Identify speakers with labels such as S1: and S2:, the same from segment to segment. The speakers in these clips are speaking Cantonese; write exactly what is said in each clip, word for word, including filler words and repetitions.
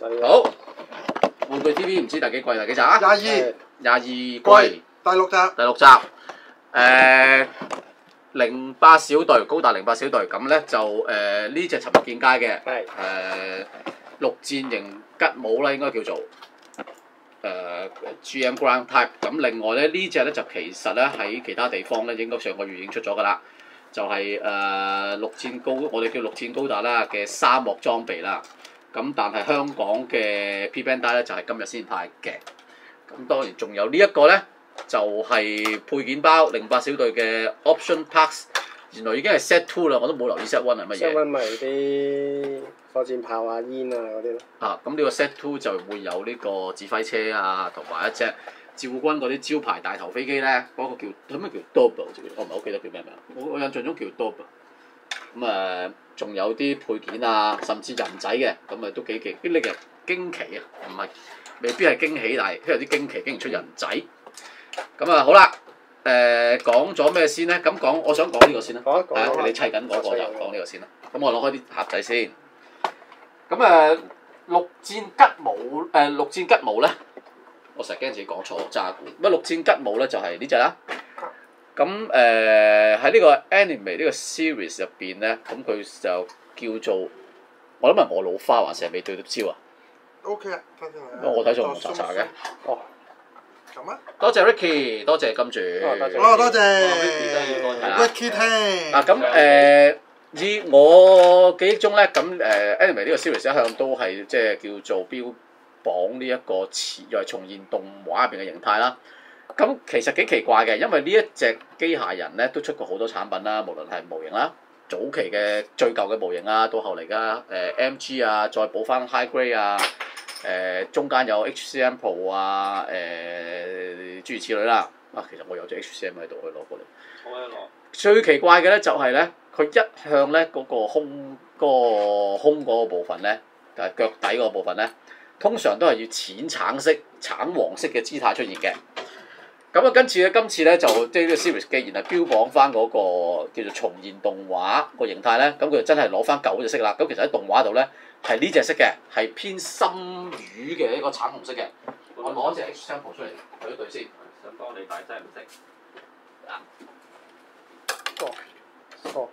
S1: 實
S2: 好，玩具 T V 唔知第幾季第幾集啊？
S3: 廿二
S2: 廿二季
S3: 第六集。
S2: 第六集。誒，零八小隊高達零八小隊咁咧就誒呢隻尋日見街嘅
S1: 係
S2: 誒陸戰型吉姆啦，應該叫做誒 G M Ground Type。咁另外咧呢隻咧就其實咧喺其他地方咧應該上個月已經出咗㗎啦，就係誒陸戰高我哋叫陸戰高達啦嘅沙漠裝備啦。咁但係香港嘅 P Bandai 咧就係今日先派嘅。咁當然仲有呢一個咧。就係配件包零八小隊嘅 Option Packs， 原來已經係 Set Two 啦，我都冇留意 Set One 係乜嘢。
S1: Set One 咪啲火箭炮啊、煙啊嗰啲咯。啊，
S2: 咁呢個 Set Two 就會有呢個指揮車啊，同埋一隻趙軍嗰啲招牌大頭飛機咧，嗰、那個叫咩叫 Double， 我唔係好記得叫咩名，我我印象中叫 Double。咁誒，仲、呃、有啲配件啊，甚至人仔嘅，咁誒都幾勁。呢啲嘅驚奇啊，唔係未必係驚喜，但係都有啲驚奇，竟然出人仔。咁啊好啦，誒講咗咩先咧？咁講，我想講呢個先啦。
S1: 講一講啊！
S2: 你砌緊嗰個就講呢個先啦。咁我攞開啲盒仔先。咁誒陸戰吉姆誒陸戰吉姆咧，我成日驚自己講錯渣古。乜陸戰吉姆咧就係呢隻啦。咁誒喺呢個 anime 呢個 series 入邊咧，咁佢就叫做我諗係我老花還是係未對到焦啊
S3: O K 啊，睇先嚟。
S2: 我睇咗冇查查嘅。
S1: 哦。
S3: 咁啊！
S2: 多謝 Ricky，多謝金主。
S1: 哦，多謝。
S3: 哦，多謝。
S2: 係啦
S3: Ricky 聽。
S2: 嗱咁誒，以我記憶中咧，咁誒 anime 呢個 series 一向都係即係叫做標榜呢一個似又係重現動畫入邊嘅形態啦。咁其實幾奇怪嘅，因為呢一隻機械人咧都出過好多產品啦，無論係模型啦，早期嘅最舊嘅模型啊，到後嚟嘅誒 M G 啊，再補翻 High Grade 啊。誒、呃、中間有 H C M Pro 啊，誒、呃、諸如此類啦。啊，其實我有隻 H C M 喺度，可以攞過嚟。
S1: 好啊，攞。最
S2: 奇怪嘅咧就係咧，佢一向咧嗰、那個胸嗰、那個胸嗰個部分咧，就係腳底嗰個部分咧，通常都係要淺橙色、橙黃色嘅姿態出現嘅。咁啊，跟住咧，今次咧就即係呢個 series 既然係標榜翻嗰個叫做重現動畫個形態咧，咁佢就真係攞翻舊嗰隻色啦。咁其實喺動畫度咧。係呢隻色嘅，係偏深魚嘅一個橙紅色嘅。我攞隻 H sample 出嚟對一對先。
S4: 想幫你，但係真係唔識。
S1: 啊。哦。錯。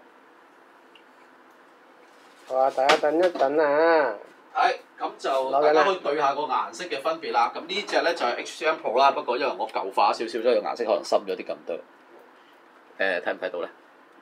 S1: 好啊！大家等一等啊！
S2: 係，咁就大家可以對下個顏色嘅分別啦。咁呢隻咧就係 H sample 啦，不過因為我舊化少少，所以個顏色可能深咗啲咁多。誒，睇唔睇到咧？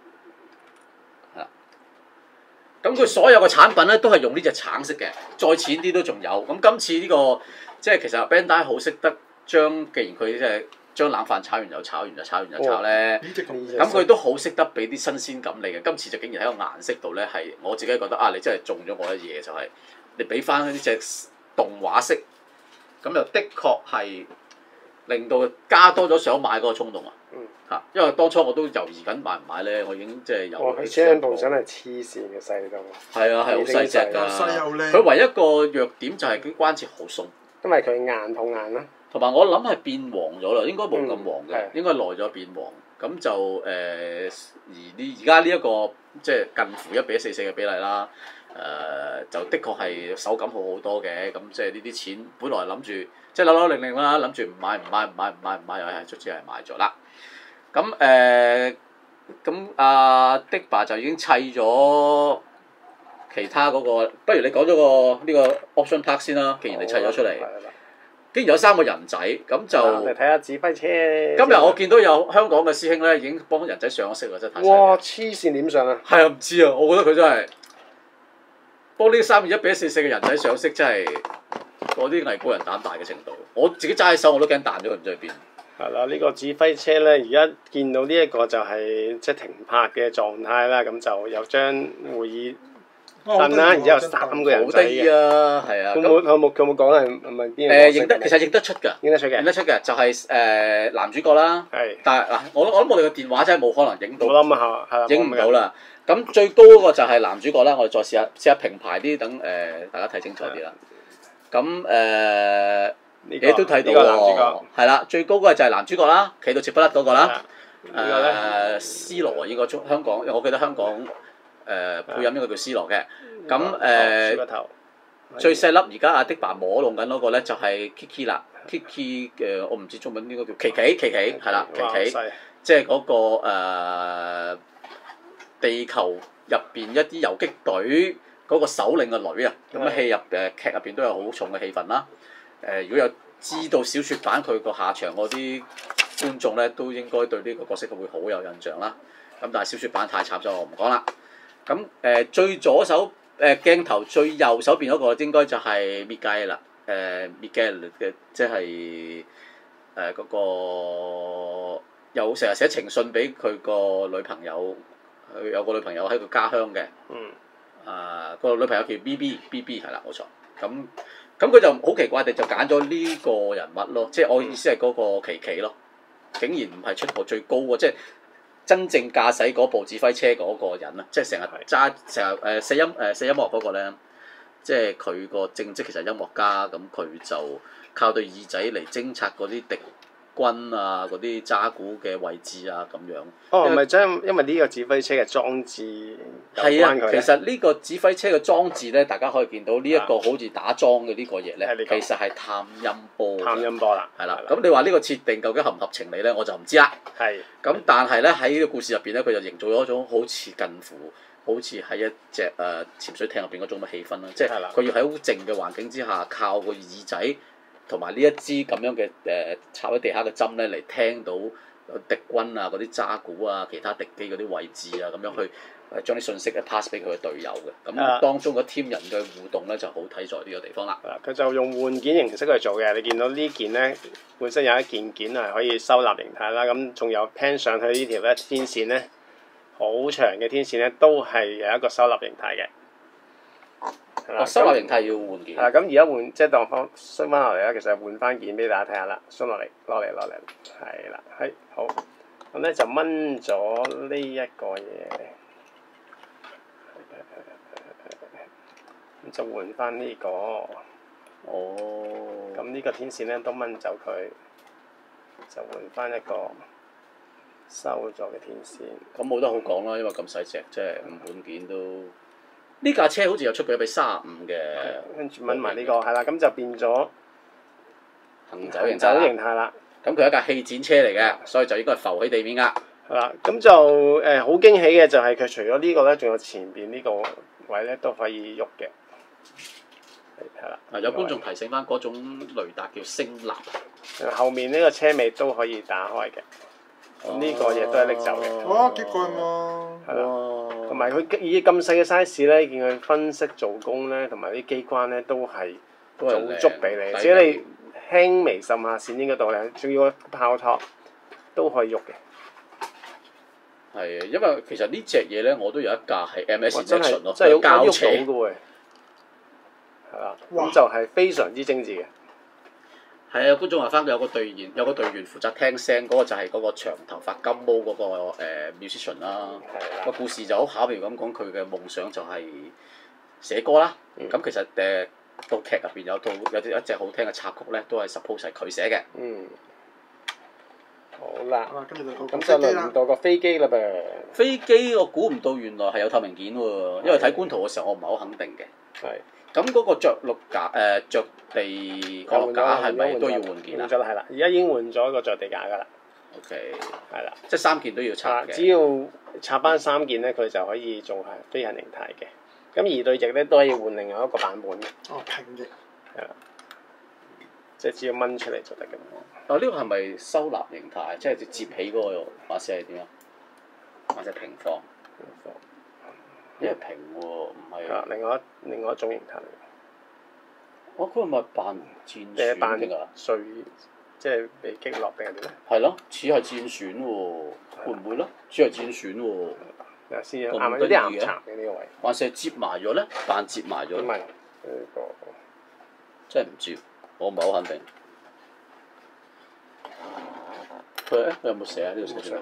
S2: 咁佢所有嘅產品咧都係用呢隻橙色嘅，再淺啲都仲有。咁今次呢、這個即係其實 Bandai 好識得將，既然佢即係將冷飯炒完又炒完又炒完又炒咧，咁佢、哦、都好識得俾啲新鮮感你嘅。今次就竟然喺個顏色度咧係，我自己覺得啊，你真係中咗我一嘢就係、是，你俾翻呢隻動畫色，咁又的確係令到加多咗想買嗰個衝動啊！嚇，因為當初我都猶豫緊買唔買咧，我已經即係有。
S1: 哇！佢張圖真係黐線嘅細到。
S2: 係啊，係好細隻㗎。
S3: 細又靚。
S2: 佢唯一一個弱點就係佢關節好鬆。
S1: 因為佢硬碰硬啦。
S2: 同埋我諗係變黃咗啦，應該冇咁黃嘅，
S1: 嗯、
S2: 應該耐咗變黃。咁就誒、呃，而呢而家呢一個即係近乎一比一四四嘅比例啦。誒、呃，就的確係手感好好多嘅。咁即係呢啲錢，本來諗住即係扭扭擰擰啦，諗住唔買唔買唔買唔買唔買，又係卒之係買咗啦。咁誒，咁阿的爸就已經砌咗其他嗰、那個，不如你講咗個呢個 option pack 先啦。既然你砌咗出嚟，竟然有三個人仔，咁就
S1: 嚟睇下指揮車。
S2: 今日我見到有香港嘅師兄咧，已經幫人仔上咗色啦，真係太犀利。
S1: 哇！黐線點上啊？
S2: 係啊，唔知啊，我覺得佢真係幫呢三二一比一四四嘅人仔上色，真係嗰啲藝高人膽大嘅程度。我自己揸喺手我都驚彈咗佢，唔知去邊。
S1: 係啦，呢、這個指揮車咧，而家見到呢一個就係即係停泊嘅狀態啦，咁就有張會議凳啦，然之後三個人仔嘅。
S2: 啊，係啊。
S1: 佢冇佢冇佢冇講係係咪邊個？
S2: 誒認得，其實認得出㗎。
S1: 認得出嘅。
S2: 認得出嘅就係、是、誒、呃、男主角啦。係是。但係嗱，我我諗我哋嘅電話真係冇可能影到。
S1: 我諗下係啦。
S2: 影唔到啦。咁最高嗰個就係男主角啦，我哋再試下試下平排啲，等誒、呃、大家睇清楚啲啦。咁誒。呃你都睇到喎，係啦，最高嗰個就係男主角啦，企到接不甩嗰個啦。誒，斯羅應該中香港，我記得香港誒配音應該叫斯羅嘅。咁誒， 最細粒而家阿的爸摸弄緊嗰個咧就係 Kiki 啦 ，Kiki 嘅我唔知中文應該叫琪琪，琪琪係啦，琪琪，即係嗰個誒地球入邊一啲遊擊隊嗰個首領嘅女啊，咁啊戲入誒劇入邊都有好重嘅戲份啦。誒如果有知道小説版佢個下場嗰啲觀眾咧，都應該對呢個角色會好有印象啦。咁但係小説版太慘咗，我唔講啦。咁誒最左手誒鏡頭最右手邊嗰個應該就係 Miguel 啦，誒 Miguel 嘅即係誒嗰個有成日寫情信俾佢個女朋友，佢有個女朋友喺佢家鄉嘅。
S1: 嗯。
S2: 啊，個女朋友叫 B B，B B 係啦，冇錯。咁咁佢就好奇怪地就揀咗呢個人物咯，即係我意思係嗰個琪琪咯，竟然唔係出頭最高喎，即係真正駕駛嗰部指揮車嗰個人啊，即係成日揸成日誒寫音誒寫音樂嗰個咧，即係佢個正職其實係音樂家，咁佢就靠對耳仔嚟偵察嗰啲敵軍啊，嗰啲渣古嘅位置啊咁樣。
S1: 哦，唔係真因為呢個指揮車嘅裝置有關
S2: 係啊，
S1: 佢。
S2: 其實呢個指揮車嘅裝置咧，大家可以見到呢一個好似打樁嘅呢個嘢咧，其實係探音波。
S1: 探音波啦。
S2: 係啦，咁你話呢個設定究竟合唔合情理咧？我就唔知啦。
S1: 係。
S2: 咁但係咧喺呢個故事入邊咧，佢就營造咗一種好似近乎好似喺一隻誒、呃、潛水艇入邊嗰種嘅氣氛啦，即係佢要喺好靜嘅環境之下，靠個耳仔同埋呢一支咁樣嘅誒、呃、插喺地下嘅針咧嚟聽到敵軍啊、嗰啲渣古啊、其他敵機嗰啲位置啊，咁樣去誒將啲信息咧 pass 俾佢嘅隊友嘅。咁當中個 team 人嘅互動咧就好睇在呢個地方啦。
S1: 佢就用換件形式去做嘅，你見到呢件咧本身有一件件係可以收納形態啦，咁仲有 pan 上去呢條咧天線咧，好長嘅天線咧都係有一個收納形態嘅。
S2: 哦，收納形態要換件。
S1: 係啦，咁而家換即係當翻縮翻落嚟啦，其實換翻件俾大家睇下啦，縮落嚟，落嚟，落嚟，係啦，係好。咁咧就掹咗呢一個嘢，咁就換翻呢個。
S2: 哦。
S1: 咁呢個天線咧都掹走佢，就換翻一個收咗嘅天線。
S2: 咁冇得好講啦，因為咁細隻，即係唔換件都。呢架車好似有出佢俾三十五嘅，
S1: 跟住掹埋呢個，係啦，咁就變咗
S2: 行走形
S1: 走形態啦。
S2: 咁佢係一架氣展車嚟嘅，所以就應該係浮喺地面㗎。
S1: 係啦，咁就誒好驚喜嘅就係佢除咗呢個咧，仲有前邊呢個位咧都可以喐嘅。係啦。
S2: 有觀眾提醒翻嗰種雷達叫聲納。
S1: 後面呢個車尾都可以打開嘅。咁呢、哦、個嘢都係拎走嘅。
S3: 哇！幾貴喎！
S1: 係啦。同埋佢以咁細嘅 size 咧，見佢分析做工咧，同埋啲機關咧都係做足俾你。只要你輕微滲下線呢個度咧，仲要個炮托都可以喐嘅。
S2: 係啊，因為其實呢隻嘢咧，我都有一架係 M S
S1: 真係
S2: 咯，
S1: 真係有
S2: 膠
S1: 車嘅喎。係啦，咁就係非常之精緻嘅。
S2: 係啊，觀眾話翻佢有個隊員，有個隊員負責聽聲，嗰、那個就係嗰個長頭髮金毛嗰、那個誒、呃、musician 啦。個故事就好巧妙咁講，佢嘅夢想就係寫歌啦。咁、嗯、其實誒套劇入邊有套有啲一隻好聽嘅插曲咧，都係 suppose 係佢寫嘅。
S1: 嗯。好啦。
S3: 咁
S1: 就輪到個飛機啦噃。
S2: 飛機我估唔到原來係有透明件喎，因為睇官圖嘅時候我唔係好肯定嘅。
S1: 係。
S2: 咁嗰個着陸架誒著地降落架係咪都要換件啊？
S1: 換咗啦，係啦，而家已經換咗個着地架㗎啦。
S2: OK。係啦，
S1: 即
S2: 係三件都要拆嘅。
S1: 只要拆翻三件咧，佢就可以做係飛行形態嘅。咁而對翼咧都可以換另外一個版本嘅。
S3: 哦，平翼。
S1: 係啦。即係只要掹出嚟就得嘅。
S2: 啊！呢個係咪收納形態？即係接起嗰個把聲係點啊？或者平放？平放。因為平喎，唔係。
S1: 啊！另外一另外一種形態。
S2: 我嗰個咪扮戰船定啊？
S1: 碎，即係被擊落定係點咧？
S2: 係咯，似係戰船喎，會唔會咧？似係戰船喎。
S1: 嗱，先啱啱有啲岩殘嘅呢個位。
S2: 還是係接埋咗咧？扮接埋咗。
S1: 唔係，呢個
S2: 真係唔知，我唔係好肯定。佢咧，佢有冇寫啊？呢度寫咗。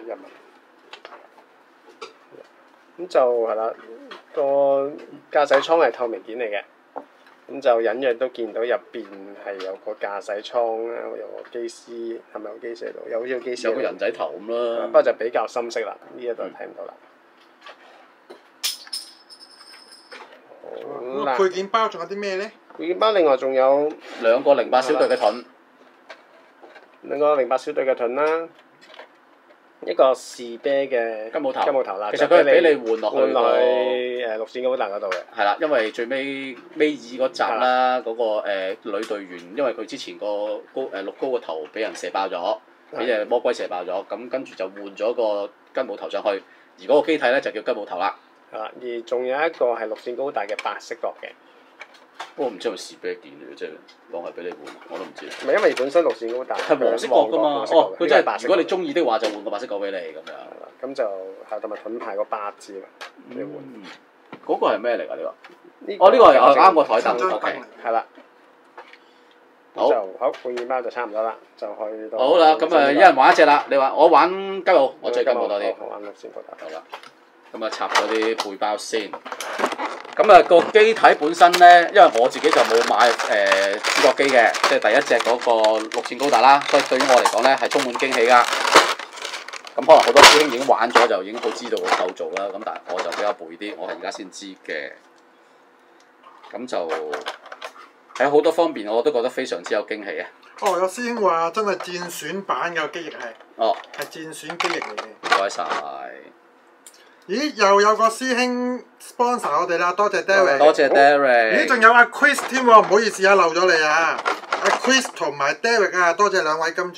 S1: 咁就係啦，個駕駛艙係透明件嚟嘅，咁就隱約都見到入邊係有個駕駛艙啦，有個機師，係咪有機師喺度？有好似個機師。
S2: 有個人仔頭咁啦。
S1: 不過就比較深色啦，呢一度睇唔到啦。
S3: 好啦。配件包仲有啲咩咧？
S1: 配件包另外仲有
S2: 兩個零八小隊嘅盾，
S1: 兩個零八小隊嘅盾啦，一個士啤嘅
S2: 金毛頭，
S1: 金毛頭啦，
S2: 其實佢係俾你換落去
S1: 換落
S2: 個
S1: 去誒陸戰高達嗰度嘅。
S2: 係啦，因為最尾尾二嗰集啦，嗰、那個誒、呃、女隊員，因為佢之前個高誒綠高個頭俾人射爆咗，俾隻魔龜射爆咗，咁跟住就換咗個金毛頭上去，而嗰個機體咧就叫金毛頭啦。
S1: 係啦，而仲有一個係陸戰高達嘅白色角嘅。
S2: 不過唔知係咪士啤件嚟嘅，即係當係俾你換，我都唔知。
S1: 唔係因為本身陸戰高達
S2: 係黃色角㗎嘛，哦，佢真係如果你中意的話，就換個白色角俾你咁樣。
S1: 係啦，咁就係同埋盾牌個八字咯，你換。
S2: 嗰個係咩嚟㗎？呢
S1: 呢
S2: 個？哦，呢個係我啱個台凳
S3: ，O
S2: ，OK。
S1: 係啦。
S2: 好
S1: 就好配件包就差唔多啦，就去到。
S2: 好啦，咁誒一人玩一隻啦。你話我玩吉奧，我中意吉奧多啲。
S1: 我玩陸戰高達。
S2: 好啦，咁啊插咗啲背包先。咁啊個機體本身咧，因為我自己就冇買誒、呃、主角機嘅，即係第一隻嗰個陸戰高達啦，所以對於我嚟講咧係充滿驚喜㗎。咁可能好多師兄已經玩咗，就已經好知道個構造啦。咁但係我就比較背啲，我係而家先知嘅。咁就喺好多方面我都覺得非常之有驚喜啊！
S3: 哦，有師兄話真係戰選版嘅機翼係，
S2: 哦，
S3: 係戰選機翼嚟嘅。
S2: 唔該晒。
S3: 咦，又有個師兄 sponsor 我哋啦，多謝 Derek。
S2: 多謝 Derek。
S3: 咦，仲有阿 Chris 添喎，唔好意思啊，漏咗你啊！阿 Chris 同埋 Derek 啊，多謝兩位金主。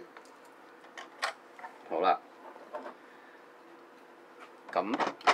S2: 好啦，咁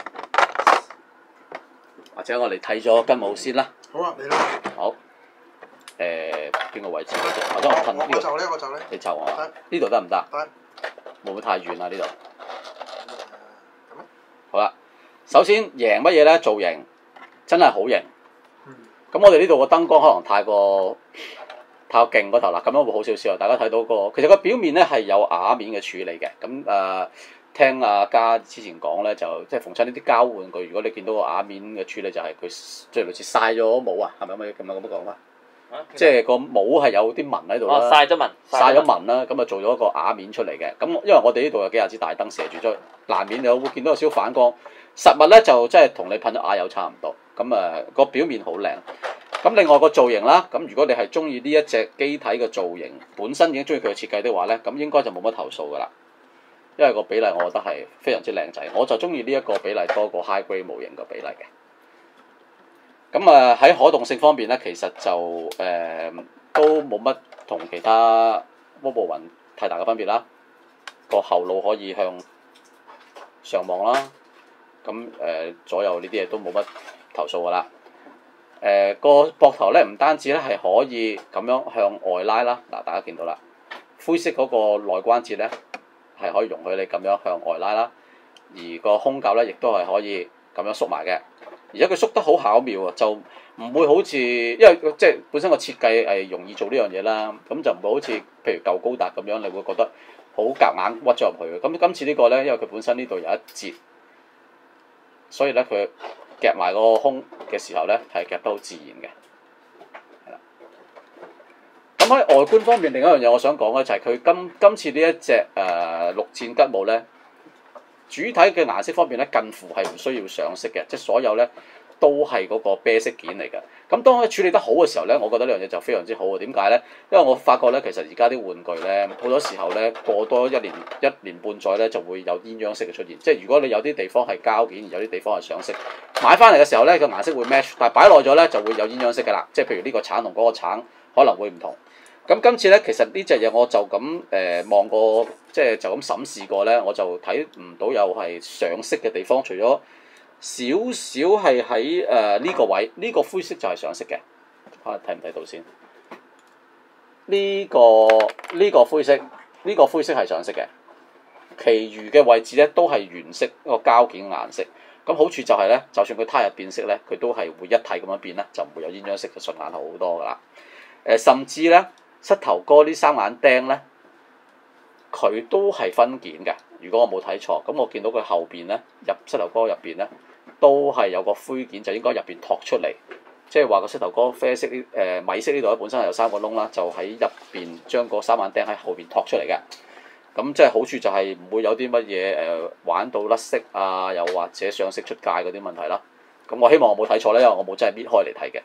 S2: 或者我哋睇咗金武先啦。
S3: 好啊，嚟啦。
S2: 好。誒，邊個位置？或者我噴呢個。
S3: 我就咧，我就咧。
S2: 你就我啊
S3: 得。
S2: 呢度得唔得？
S3: 得。
S2: 會唔會太遠啊？呢度。
S3: 咁啊。
S2: 好啦，首先贏乜嘢咧？造型真係好型。
S3: 嗯。
S2: 咁我哋呢度個燈光可能太過太過勁嗰頭啦，咁樣會好少少啊！大家睇到個其實個表面咧係有瓦面嘅處理嘅。咁誒、呃，聽阿嘉之前講咧，就即係逢親呢啲膠玩具，如果你見到個瓦面嘅處理，就係佢即係類似曬咗帽啊，係咪咁樣咁樣咁講啊？即係個帽係有啲紋喺度啦，
S4: 哦，曬咗紋，
S2: 曬咗紋啦，咁啊做咗一個瓦面出嚟嘅。咁因為我哋呢度有幾廿支大燈射住咗，難免你會見到有少少反光。實物咧就即係同你噴咗瓦油差唔多。咁誒個表面好靚。咁另外個造型啦，咁如果你係中意呢一隻機體嘅造型，本身已經中意佢嘅設計的話咧，咁應該就冇乜投訴㗎啦。因為個比例我覺得係非常之靚仔，我就中意呢一個比例多過 high grade 模型嘅比例嘅。咁啊喺可動性方面咧，其實就誒、呃、都冇乜同其他摩步雲太大嘅分別啦。個後腦可以向上望啦，咁誒、呃、左右呢啲嘢都冇乜投訴㗎啦。誒、呃、個膊頭咧唔單止咧係可以咁樣向外拉啦，嗱大家見到啦，灰色嗰個內關節咧係可以容許你咁樣向外拉啦，而個胸甲咧亦都係可以咁樣縮埋嘅。而且佢縮得好巧妙啊，就唔會好似，因為即係本身個設計係容易做呢樣嘢啦，咁就唔會好似譬如舊高達咁樣，你會覺得好夾硬屈咗入去嘅。咁今次呢個咧，因為佢本身呢度有一節，所以咧佢夾埋個胸嘅時候咧係夾得好自然嘅。係啦。咁喺外觀方面，另一樣嘢我想講咧就係佢今今次呢一隻誒、呃、陸戰吉姆咧。主體嘅顏色方面咧，近乎係唔需要上色嘅，即係所有咧都係嗰個啤色件嚟嘅。咁當佢處理得好嘅時候咧，我覺得呢樣嘢就非常之好啊！點解咧？因為我發覺咧，其實而家啲玩具咧好多時候咧過多一年一年半載咧就會有鴛鴦色嘅出現。即係如果你有啲地方係膠件，有啲地方係上色，買翻嚟嘅時候咧個顏色會 match，但係擺耐咗咧就會有鴛鴦色㗎啦。即係譬如呢個橙同嗰個橙可能會唔同。咁今次咧，其實呢隻嘢我就咁誒望過，即係就咁審視過咧，我就睇唔到有係上色嘅地方，除咗少少係喺誒呢個位，呢、這個灰色就係上色嘅，睇下睇唔睇到先？呢、這個呢、這個灰色，呢、這個灰色係上色嘅，其餘嘅位置咧都係原色一個膠件顏色。咁好處就係咧，就算佢胎入變色咧，佢都係會一體咁樣變啦，就唔會有鴛鴦色，就順眼好多噶啦。誒、呃，甚至咧〜膝頭哥呢三眼釘咧，佢都係分件嘅。如果我冇睇錯，咁我見到佢後邊咧，入膝頭哥入邊咧，都係有個灰件，就應該入邊托出嚟。即係話個膝頭哥啡色呢誒、呃、米色呢度咧，本身係有三個窿啦，就喺入邊將個三眼釘喺後邊托出嚟嘅。咁即係好處就係唔會有啲乜嘢誒玩到甩色啊，又或者上色出界嗰啲問題啦。咁我希望我冇睇錯咧，因為我冇真係搣開嚟睇嘅。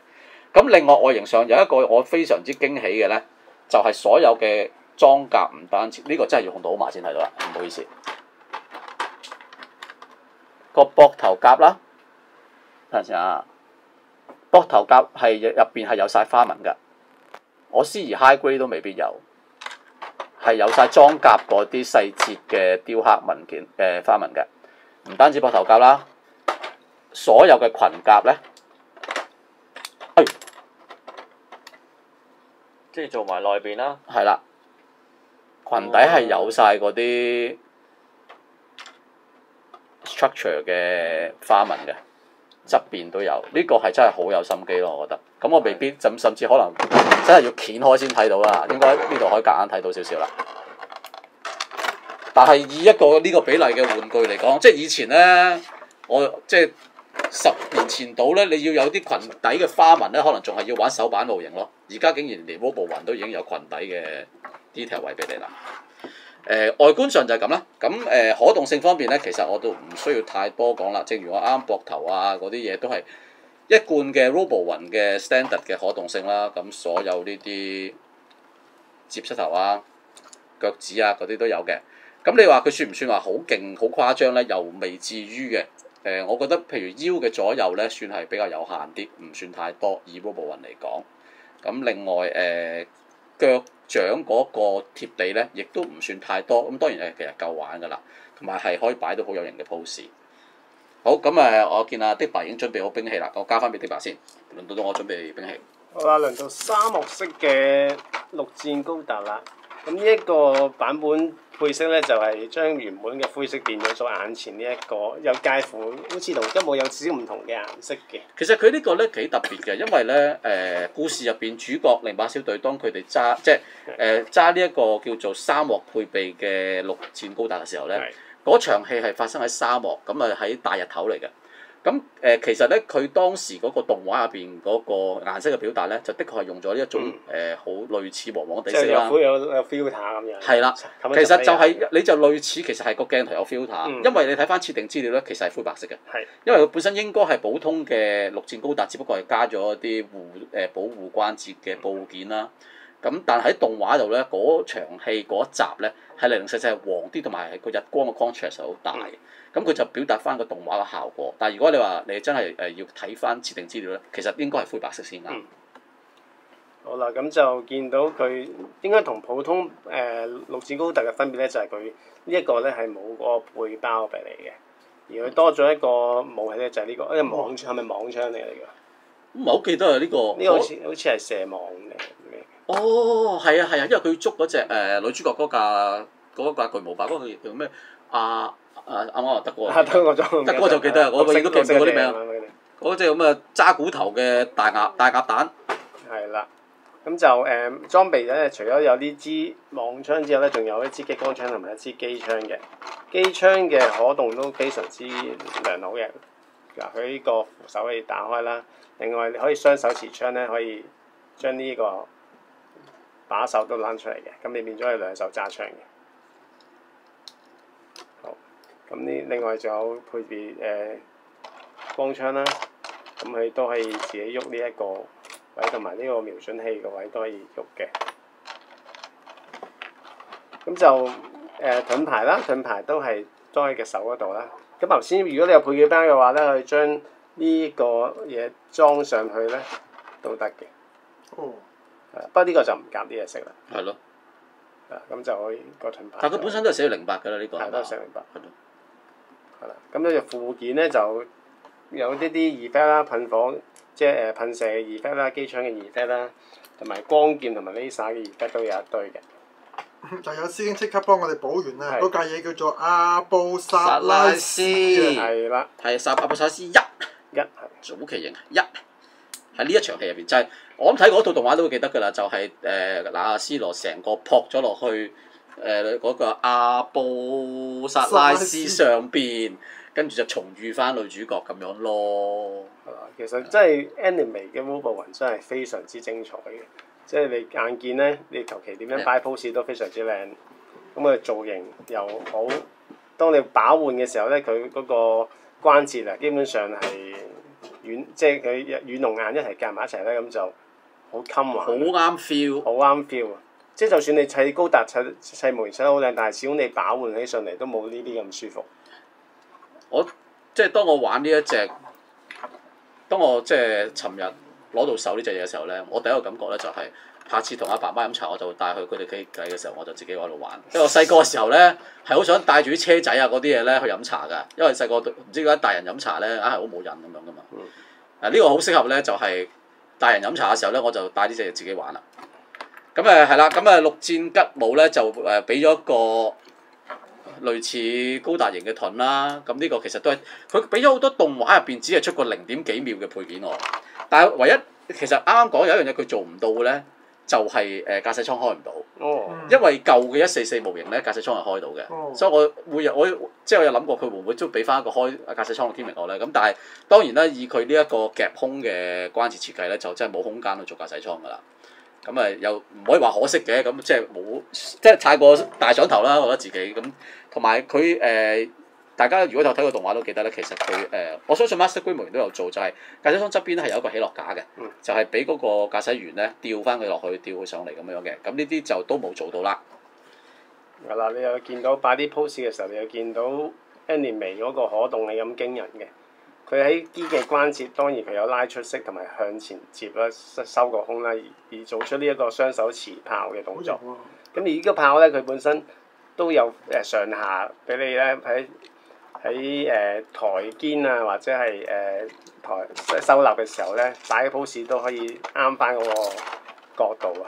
S2: 咁另外外形上有一個我非常之驚喜嘅咧，就係、是、所有嘅裝甲唔單止呢、這個真係要控到好埋先睇到啦，唔好意思。個膊頭甲啦，等陣先啊！膊頭甲係入邊係有晒花紋㗎，我思而 high grade 都未必有，係有晒裝甲嗰啲細節嘅雕刻文件誒、呃、花紋嘅，唔單止膊頭甲啦，所有嘅裙甲咧，哎，
S4: 即係做埋內邊啦。
S2: 係啦，裙底係有晒嗰啲 structure 嘅花紋嘅。側邊都有，呢、這個係真係好有心機咯，我覺得。咁我未必甚甚至可能真係要掀開先睇到啦，應該呢度可以夾硬睇到少少啦。但係以一個呢個比例嘅玩具嚟講，即係以前咧，我即係十年前到咧，你要有啲裙底嘅花紋咧，可能仲係要玩手板模型咯。而家竟然連 Robo 雲都已經有裙底嘅 detail 位俾你啦。誒、呃、外觀上就係咁啦，咁誒、呃、可動性方面咧，其實我都唔需要太多講啦。正如我啱膊頭啊嗰啲嘢都係一貫嘅 Robo 雲嘅 standard 嘅可動性啦。咁所有呢啲接膝頭啊、腳趾啊嗰啲都有嘅。咁你話佢算唔算話好勁、好誇張咧？又未至於嘅。誒、呃，我覺得譬如腰嘅左右咧，算係比較有限啲，唔算太多。以 Robo 雲嚟講，咁另外誒、呃、腳掌嗰個貼地咧，亦都唔算太多，咁當然誒其實夠玩㗎啦，同埋係可以擺到好有型嘅 pose。好，咁誒，我見阿 Dick 已經準備好兵器啦，我交翻俾 Dick 先，輪到到我準備兵器。
S1: 好啦，輪到沙漠式嘅陸戰高達啦。咁呢一個版本配色咧，就係、是、將原本嘅灰色變咗做眼前呢、這、一個，又介乎好似同一模有少少唔同嘅顏色嘅。
S2: 其實佢呢個咧幾特別嘅，因為咧誒、呃、故事入邊主角零八小隊當佢哋揸即係誒揸呢一個叫做沙漠配備嘅陸戰高達嘅時候咧，嗰的場戲係發生喺沙漠，咁啊喺大日頭嚟嘅。咁誒、呃、其實咧，佢當時嗰個動畫入邊嗰個顏色嘅表達咧，就的確係用咗呢一種誒好、嗯呃、類似黃黃地色啦。
S1: 有有有 filter 咁樣。係啦，
S2: 其實就係、是、你就類似，其實係個鏡頭有 filter，、嗯、因為你睇翻設定資料咧，其實係灰白色嘅。係的。因為佢本身應該係普通嘅陸戰高達，只不過係加咗一啲護誒、呃、保護關節嘅部件啦。咁、嗯、但係喺動畫度咧，嗰場戲嗰一集咧係零零細細係黃啲，同埋係個日光嘅 contrast 好大。嗯咁佢就表達翻個動畫嘅效果，但係如果你話你真係誒要睇翻設定資料咧，其實應該係灰白色先啱、嗯。
S1: 好啦，咁就見到佢應該同普通誒、呃、陸戰高達嘅分別咧，就係佢呢一個咧係冇嗰個背包俾你嘅，而佢多咗一個武器咧，就係呢、這個，因為網槍係咪網槍嚟㗎？
S2: 唔係好記得啊！呢、這個呢個好似
S1: 好似係射網嚟嘅。
S2: 哦，係啊係啊，因為佢捉嗰隻誒女主角嗰架嗰架巨無霸嗰個叫咩啊？啊啱啱話德國，德國就德國就記得啊！我永遠都記唔到嗰啲名。嗰隻咁嘅揸骨頭嘅大鴨大鴨蛋。
S1: 係啦，咁就誒、嗯、裝備咧，除咗有呢支網槍之外咧，仲有一支激光槍同埋一支機槍嘅。機槍嘅可動都非常之良好嘅。嗱，佢呢個扶手可以打開啦。另外，你可以雙手持槍咧，可以將呢個把手都攬出嚟嘅，咁你變咗係兩手揸槍嘅。咁呢，另外仲有配備誒、呃、光槍啦，咁佢都可以自己喐呢一個位，同埋呢個瞄準器個位都可以喐嘅。咁就誒、呃、盾牌啦，盾牌都係裝喺隻手嗰度啦。咁頭先如果你有配件包嘅話咧，可以將呢個嘢裝上去咧都得嘅。哦。係，不過呢個就唔夾啲嘢色啦。係咯。係啊，咁就可以個盾牌。
S2: 但佢本身都係寫零八㗎啦，呢、呢個。
S1: 係都係寫零八。係咯。係啦，咁呢隻附件咧就有呢啲 effect 啦，噴火即係誒噴射嘅 effect 啦，機槍嘅 effect 啦，同埋光劍同埋 laser 嘅 effect 都有一堆嘅。
S3: 就有師兄即刻幫我哋補完啦，嗰架嘢叫做阿布薩拉斯
S1: 係啦，
S2: 係阿布薩拉斯一，一係早期型一，喺呢一場戲入邊就係、是、我諗睇嗰套動畫都會記得㗎啦，就係誒嗱阿斯羅成個撲咗落去。誒嗰、呃那個阿布薩拉斯上邊，跟住就重遇翻女主角咁樣咯。
S1: 係嘛？其實真係 anime 嘅 Robo 雲真係非常之精彩嘅，即係你眼見咧，你求其點樣擺 pose 都非常之靚。咁佢造型又好，當你把玩嘅時候咧，佢嗰個關節啊，基本上係軟，即係佢軟龍硬一齊夾埋一齊咧，咁就好襟玩。
S2: 好啱 feel。
S1: 好啱 feel 啊！即係就算你砌高達砌砌模型砌得好靚，但係始終你把玩起上嚟都冇呢啲咁舒服。
S2: 我即係當我玩呢一隻，當我即係尋日攞到手呢隻嘢嘅時候咧，我第一個感覺咧就係、是。下次同阿爸媽飲茶，我就會帶去佢哋傾偈嘅時候，我就自己喺度玩。因為我細個嘅時候咧，係好想帶住啲車仔啊嗰啲嘢咧去飲茶㗎。因為細個唔知點解大人飲茶咧，硬係好冇癮咁樣㗎嘛。誒呢、嗯、個好適合咧，就係、是、大人飲茶嘅時候咧，我就帶呢隻嘢自己玩啦。咁誒係啦，咁誒陸戰吉姆咧就誒俾咗一個類似高達型嘅盾啦。咁呢個其實都係佢俾咗好多動畫入邊，只係出過零點幾秒嘅配件我。但係唯一其實啱啱講有一樣嘢佢做唔到嘅咧。就係誒駕駛艙開唔到，
S1: 哦、
S2: 因為舊嘅一四四模型咧駕駛艙係開到嘅，
S3: 哦、
S2: 所以我會有我即係我有諗過佢會唔會都俾翻一個開駕駛艙嘅 gimmick 我咧，咁但係當然啦，以佢呢一個夾空嘅關節設計咧，就真係冇空間去做駕駛艙噶啦，咁誒又唔可以話可惜嘅，咁即係冇即係太過大上頭啦，我覺得自己咁，同埋佢誒。大家如果有睇過動畫都記得咧，其實佢誒、呃，我相信 Master Grade 模型都有做，就係駕駛艙側邊咧係有一個起落架嘅，
S1: 嗯、就
S2: 係俾嗰個駕駛員咧吊翻佢落去，吊佢上嚟咁樣嘅。咁呢啲就都冇做到啦。
S1: 係啦，你又見到擺啲 pose 嘅時候，你又見到 Anime 嗰個可動力咁驚人嘅。佢喺機嘅關節當然佢有拉出式同埋向前接啦，收個空啦，而而做出呢一個雙手持炮嘅動作。咁、嗯、而呢個炮咧，佢本身都有誒上下俾你咧喺。喺誒、呃、台肩啊，或者係誒、呃、台收納嘅時候咧，擺 pose 都可以啱翻嗰個角度啊！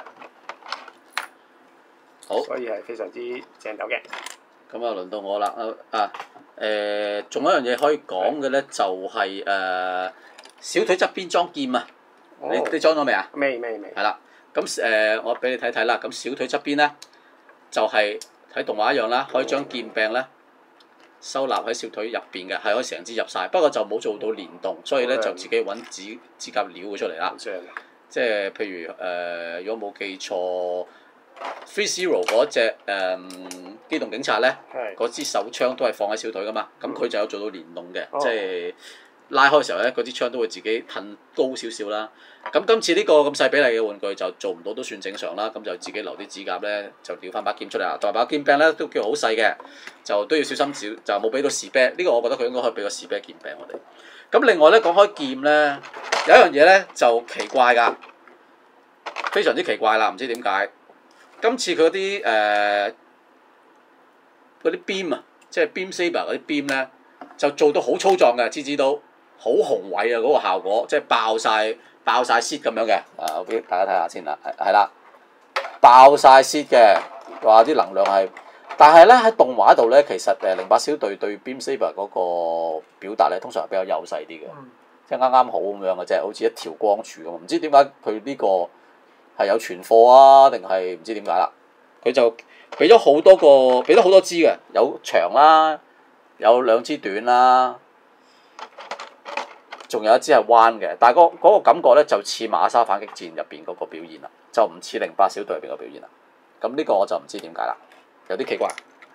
S2: 好，
S1: 所以係非常之正斗嘅。
S2: 咁啊，輪到我啦啊誒，仲、呃、有一樣嘢可以講嘅咧，就係、是、誒、呃、小腿側邊裝劍啊！哦、你你裝咗未啊？
S1: 未未未。係
S2: 啦，咁誒、呃、我俾你睇睇啦。咁小腿側邊咧，就係、是、睇動畫一樣啦，可以將劍柄咧。收納喺小腿入邊嘅，係可以成支入晒，不過就冇做到連動，所以咧就自己揾指指甲撩佢出嚟啦。即係譬如誒、呃，如果冇記錯 Free Zero 嗰隻誒機動警察咧，嗰支手槍都係放喺小腿噶嘛，咁佢就有做到連動嘅，即係、哦、拉開嘅時候咧，嗰支槍都會自己褪高少少啦。咁今次呢個咁細比例嘅玩具就做唔到都算正常啦，咁就自己留啲指甲咧，就撩翻把劍出嚟啦。同埋把劍柄咧都叫好細嘅，就都要小心少，就冇俾到士啤。呢、這個我覺得佢應該可以俾個士啤劍柄我哋。咁另外咧講開劍咧，有一樣嘢咧就奇怪㗎，非常之奇怪啦，唔知點解。今次佢嗰啲誒嗰啲 beam 啊，即係 beam saber 嗰啲 beam 咧，就做到好粗壯嘅，支支都好雄偉啊！嗰、那個效果即係爆晒。爆晒 seed 咁樣嘅，啊我俾大家睇下先啦，係係啦，爆晒 seed 嘅，話啲能量係，但係咧喺動畫度咧，其實誒零八小隊對 Beam Saber 嗰個表達咧，通常係比較幼細啲嘅，嗯、即係啱啱好咁樣嘅啫，好似一條光柱咁，唔知點解佢呢個係有存貨啊，定係唔知點解啦？佢就俾咗好多個，俾咗好多支嘅，有長啦，有兩支短啦。仲有一支係彎嘅，但係嗰嗰個感覺咧就似馬沙反擊戰入邊嗰個表現啦，就唔似零八小隊入邊個表現啦。咁呢個我就唔知點解啦，有啲奇怪，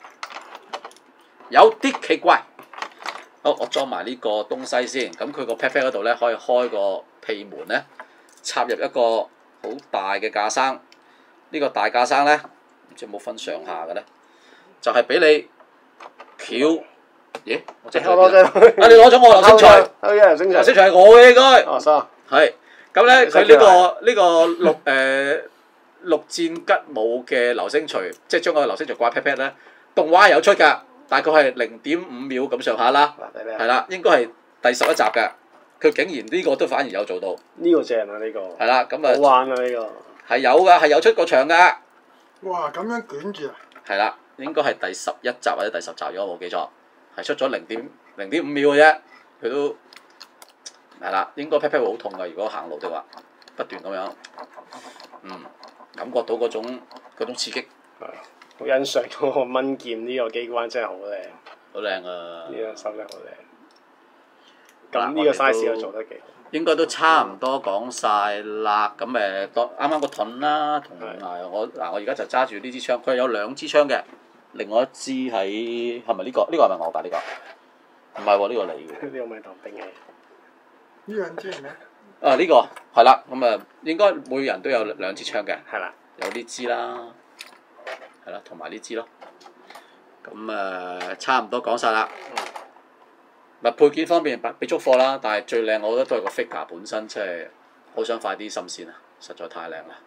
S2: 有啲奇怪。好，我裝埋呢個東西先。咁佢個 pat pat 嗰度咧可以開個屁門咧，插入一個好大嘅架生。呢、呢個大架生咧，唔知有冇分上下嘅咧，就係、係、俾你翹。咦？我即係攞咗，啊！你攞咗我流星錘，流星錘係我嘅應該。哦，錯。係，咁咧佢呢個呢個陸誒陸戰吉姆嘅流星錘，即係將個流星錘掛 pat pat 咧，動畫有出㗎，大概係零點五秒咁上下啦。係啦，應該係第十一集嘅，佢竟然呢個都反而有做到。呢個正啊！呢個。係啦，咁啊。好玩啊！呢個。係有㗎，係有出過場㗎。
S3: 哇！咁樣捲住啊！
S2: 係啦，應該係第十一集或者第十集，如果我冇記錯。係出咗零點零點五秒嘅啫，佢都係啦，應該 pat pat 會好痛㗎。如果行路的話，不斷咁樣，嗯，感覺到嗰種嗰種刺激。係，好欣賞嗰個蚊劍呢個機關真係好靚。好靚啊！呢個收得好靚。咁呢個 size 又做得幾好。應該都差唔多講晒啦。咁誒，當啱啱個盾啦，同埋我嗱，我而家就揸住呢支槍，佢係有兩支槍嘅。另外一支喺係咪呢個？呢、呢個係咪我㗎？呢、呢個唔係喎，呢、呢個你嘅。呢個咪唐兵嘅。
S3: 呢兩支係咩？
S2: 啊呢個係啦，咁啊應該每人都有兩支槍嘅，
S1: 係啦，
S2: 有呢支啦，係啦，同埋呢支咯。咁啊差唔多講晒啦。咪配件方面俾足貨啦，但係最靚我覺得都係個 figure 本身，即係好想快啲滲線啊！實在太靚啦。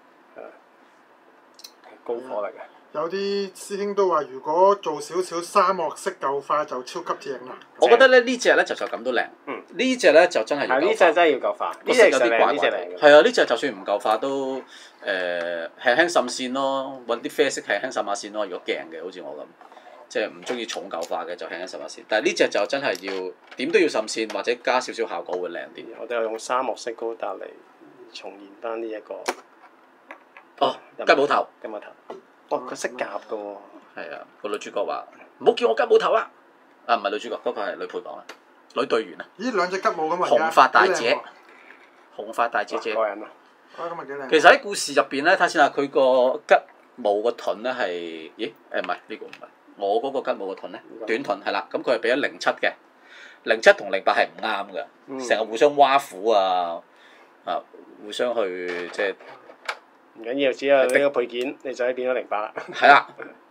S1: 高火力嘅。
S3: 有啲師兄都話，如果做少少沙漠式舊化就超級正啦。
S2: 我覺得咧呢隻咧就就咁都靚，
S1: 嗯
S2: 呢隻咧就真係要
S1: 係呢
S2: 舊化。
S1: 隻真係要舊化，呢
S2: 個色
S1: 隻有啲怪
S2: 有啲怪怪
S1: 呢隻嚟嘅。
S2: 係啊，呢隻就算唔舊化都誒、呃、輕輕滲線咯，揾啲啡色輕輕滲下線咯。如果鏡嘅，好似我咁，即係唔中意重舊化嘅就輕輕滲下線。但係呢隻就真係要點都要滲線，或者加少少效果會靚啲。
S1: 我哋係用沙漠式高達嚟重現翻呢一個。
S2: 哦，吉姆頭。
S1: 吉姆頭。哇！佢識夾嘅喎。
S2: 係啊，個女主角話：唔好叫我吉姆頭啊！啊，唔係女主角，嗰、嗰個係女配角啊，女隊員啊。
S3: 咦，兩隻吉姆咁啊！
S2: 紅髮大姐
S3: 幾靚喎，
S2: 紅髮大姐姐。
S1: 個人啊！
S3: 啊，咁啊幾靚。
S2: 其實喺故事入邊咧，睇下先啊，佢個吉姆個盾咧係，咦？誒唔係呢個唔係，我嗰個吉姆個盾咧，短盾係啦，咁佢係俾咗零七嘅，零七同零八係唔啱嘅，成日互相挖苦啊，啊，互相去即係。
S1: 唔緊要，只有呢個配件，你就可以變咗零八啦。
S2: 係啦。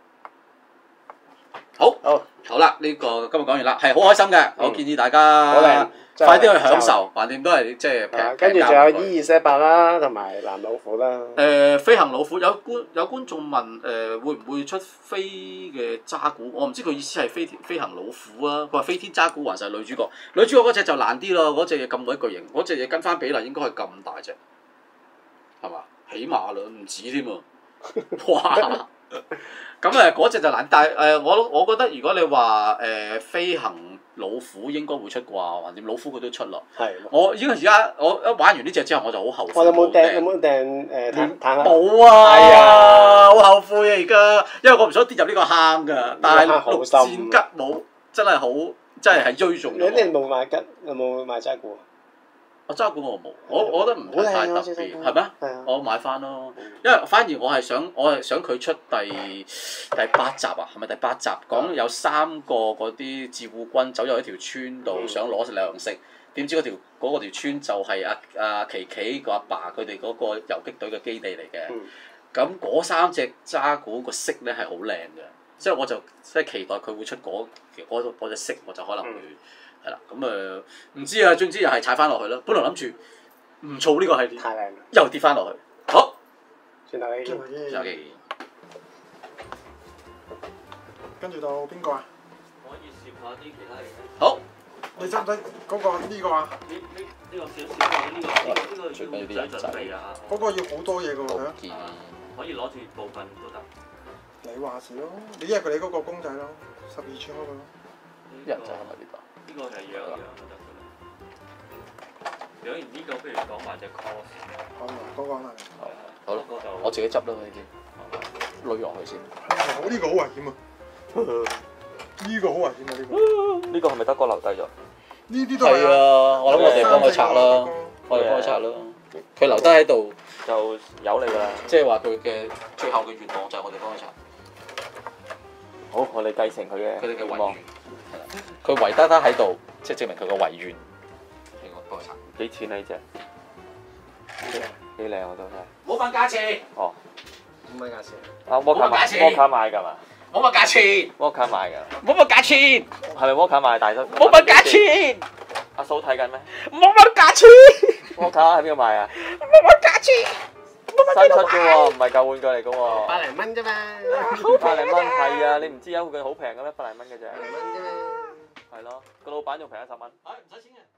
S2: 好，
S1: 好，
S2: 好啦，呢、這個今日講完啦，係好開心嘅，嗯、我建議大家
S1: 好靚
S2: 快啲去享受，橫掂都係即係平。
S1: 跟住仲有 E 二四八啦，同埋藍老虎啦。
S2: 誒、呃，飛行老虎有觀有觀眾問誒、呃，會唔會出飛嘅渣古？我唔知佢意思係飛飛行老虎啊。佢話飛天渣古還是係女主角？女主角嗰隻就難啲咯，嗰隻嘢咁鬼巨型，嗰隻嘢跟翻比例應該係咁大隻，係嘛？起碼啦，唔止添喎！哇！咁誒嗰隻就難，但係誒、呃、我我覺得如果你話誒、呃、飛行老虎應該會出啩，橫掂老虎佢都出咯。
S1: 係。
S2: 我已經而家我一玩完呢隻之後我就好後悔。
S1: 我有冇訂有冇訂誒坦坦克？
S2: 冇啊！
S1: 係啊，
S2: 好後悔啊而家，因為我唔想跌入呢個坑㗎。但係陸戰吉姆真係好，真係係追中咗。
S1: 你哋冇買吉，有冇買渣古？
S2: 我揸股我冇，我我覺得唔係太特別，係咩？我買翻咯，因為反而我係想，我係想佢出第第八集啊，係咪第八集講有三個嗰啲自護軍走咗一條村度，嗯、想攞糧食，點知嗰條嗰、嗰個、條村就係阿阿琪琪個阿爸佢哋嗰個遊擊隊嘅基地嚟嘅。咁嗰、嗯、三隻揸股個色咧係好靚嘅，所以我就即係期待佢會出嗰嗰嗰隻色，我就可能會。嗯係啦，咁誒唔知啊，總之又係踩翻落去啦。本來諗住唔儲呢個系列，
S1: 太靚
S2: 又跌翻落去。好，
S1: 轉頭機，
S2: 轉頭機。
S3: 跟住到邊個啊？
S4: 可以攝下啲其他嘢。
S2: 好。
S3: 你使唔使嗰個呢個啊？
S4: 呢呢呢個少少啊！呢個呢個呢個要準準備啊！
S3: 嗰個要好多嘢㗎喎，係啊。
S4: 可以攞住部分都得。
S3: 你話事咯，你因為佢你嗰個公仔咯，十二寸嗰個咯。
S2: 人仔係咪呢個？
S4: 呢個係養養就得㗎啦。養完呢個，不如講埋隻 cos。
S3: 好，嗰個啦。
S2: 好啦，我自己執啦呢啲，攞落去先。
S3: 我呢個好危險啊！呢個好危險啊！呢個。
S4: 呢個係咪德哥留低咗？
S3: 呢啲都係
S2: 啊！我諗我哋幫佢拆啦，我哋幫佢拆啦。佢留低喺度
S4: 就由你㗎啦。
S2: 即係話佢嘅最後嘅願望就係我哋幫佢拆。
S4: 好，我哋繼承佢嘅。
S2: 佢哋嘅遺願。佢遺得得喺度，即係證明佢個遺願。我
S4: 幾錢啊？呢隻？幾靚啊！都真係。
S2: 冇問價錢。
S4: 哦。
S1: 冇問價錢。
S4: 啊，摩卡買，摩卡買㗎嘛？
S2: 冇問價錢。
S4: 摩卡買㗎。
S2: 冇問價錢。
S4: 係咪摩卡買大叔？
S2: 冇問價錢。
S4: 阿嫂睇緊咩？
S2: 冇問價錢。
S4: 摩卡喺邊度買啊？
S2: 冇問價錢。
S4: 新出嘅喎，唔係舊玩具嚟嘅喎。
S1: 百零蚊啫嘛。
S4: 百零蚊係啊！你唔知有佢好平嘅咩？百零蚊嘅啫。
S1: 百零蚊啫嘛。
S4: 係咯，個老闆仲平一十蚊。
S2: 係唔使錢嘅。